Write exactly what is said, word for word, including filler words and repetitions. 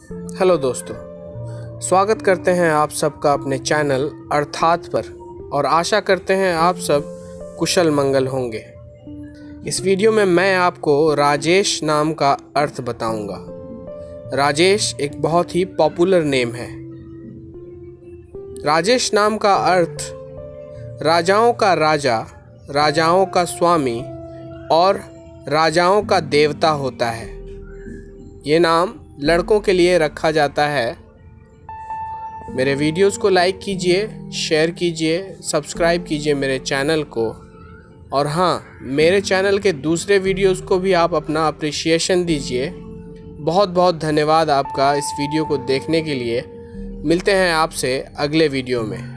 Hello दोस्तों, स्वागत करते हैं आप सबका अपने चैनल अर्थात पर और आशा करते हैं आप सब कुशल मंगल होंगे। इस वीडियो में मैं आपको राजेश नाम का अर्थ बताऊंगा। राजेश एक बहुत ही पॉपुलर नेम है। राजेश नाम का अर्थ राजाओं का राजा, राजाओं का स्वामी और राजाओं का देवता होता है। ये नाम लड़कों के लिए रखा जाता है। मेरे वीडियोस को लाइक कीजिए, शेयर कीजिए, सब्सक्राइब कीजिए मेरे चैनल को। और हाँ, मेरे चैनल के दूसरे वीडियोस को भी आप अपना अप्रिसिएशन दीजिए। बहुत बहुत धन्यवाद आपका इस वीडियो को देखने के लिए। मिलते हैं आपसे अगले वीडियो में।